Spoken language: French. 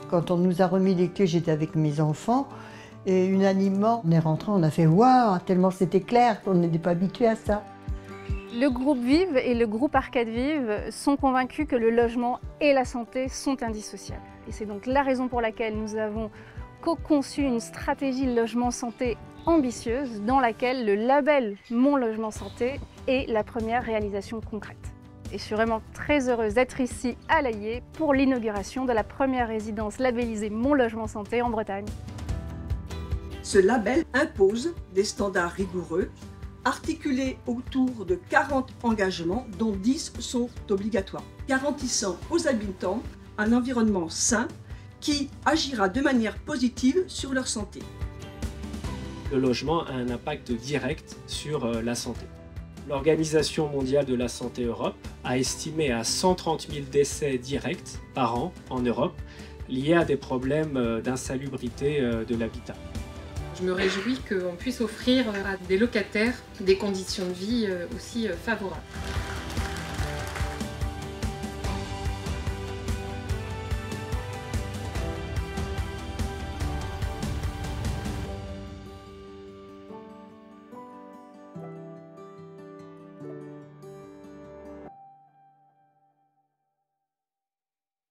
Quand on nous a remis les clés, j'étais avec mes enfants et unanimement, on est rentré, on a fait waouh, tellement c'était clair, on n'était pas habitué à ça. Le groupe Vive et le groupe Arcade Vive sont convaincus que le logement et la santé sont indissociables. Et c'est donc la raison pour laquelle nous avons co-conçu une stratégie logement-santé ambitieuse dans laquelle le label Mon Logement Santé est la première réalisation concrète. Et je suis vraiment très heureuse d'être ici à l'Allier pour l'inauguration de la première résidence labellisée Mon Logement Santé en Bretagne. Ce label impose des standards rigoureux, articulés autour de 40 engagements, dont 10 sont obligatoires, garantissant aux habitants un environnement sain qui agira de manière positive sur leur santé. Le logement a un impact direct sur la santé. L'Organisation mondiale de la santé Europe a estimé à 130 000 décès directs par an en Europe liés à des problèmes d'insalubrité de l'habitat. Je me réjouis qu'on puisse offrir à des locataires des conditions de vie aussi favorables.